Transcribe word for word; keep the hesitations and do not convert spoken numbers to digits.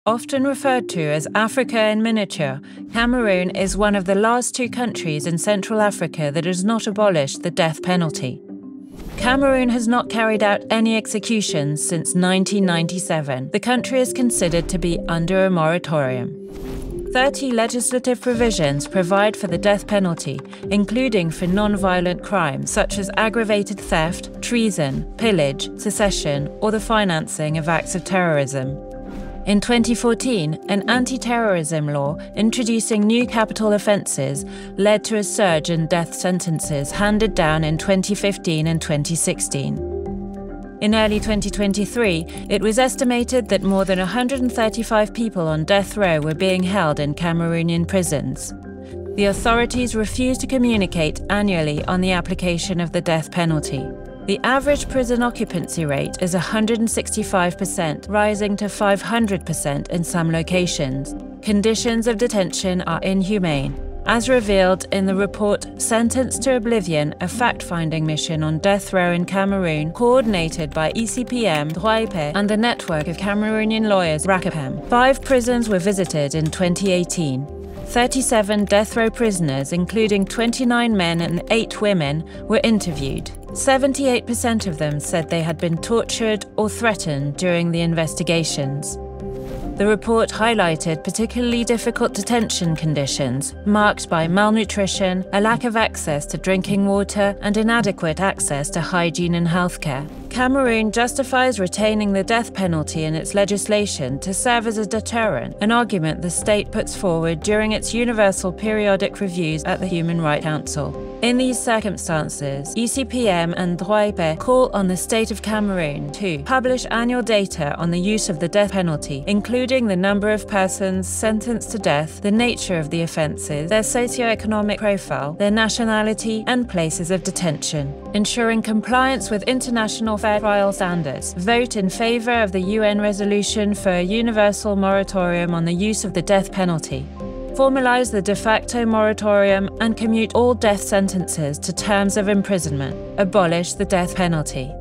Often referred to as Africa in miniature, Cameroon is one of the last two countries in Central Africa that has not abolished the death penalty. Cameroon has not carried out any executions since nineteen ninety-seven. The country is considered to be under a moratorium. thirty legislative provisions provide for the death penalty, including for non-violent crimes such as aggravated theft, treason, pillage, secession, or the financing of acts of terrorism. In twenty fourteen, an anti-terrorism law introducing new capital offences led to a surge in death sentences handed down in twenty fifteen and twenty sixteen. In early twenty twenty-three, it was estimated that more than one hundred thirty-five people on death row were being held in Cameroonian prisons. The authorities refuse to communicate annually on the application of the death penalty. The average prison occupancy rate is one hundred sixty-five percent, rising to five hundred percent in some locations. Conditions of detention are inhumane, as revealed in the report Sentenced to Oblivion, a fact-finding mission on death row in Cameroon, coordinated by E C P M, Droits, Paix, and the network of Cameroonian lawyers, E C P M. Five prisons were visited in twenty eighteen. thirty-seven death row prisoners, including twenty-nine men and eight women, were interviewed. seventy-eight percent of them said they had been tortured or threatened during the investigations. The report highlighted particularly difficult detention conditions, marked by malnutrition, a lack of access to drinking water, and inadequate access to hygiene and healthcare. Cameroon justifies retaining the death penalty in its legislation to serve as a deterrent, an argument the state puts forward during its universal periodic reviews at the Human Rights Council. In these circumstances, E C P M and Droits call on the State of Cameroon to publish annual data on the use of the death penalty, including the number of persons sentenced to death, the nature of the offences, their socio-economic profile, their nationality, and places of detention, ensuring compliance with international fair trial standards. Vote in favour of the U N resolution for a universal moratorium on the use of the death penalty. Formalise the de facto moratorium and commute all death sentences to terms of imprisonment. Abolish the death penalty.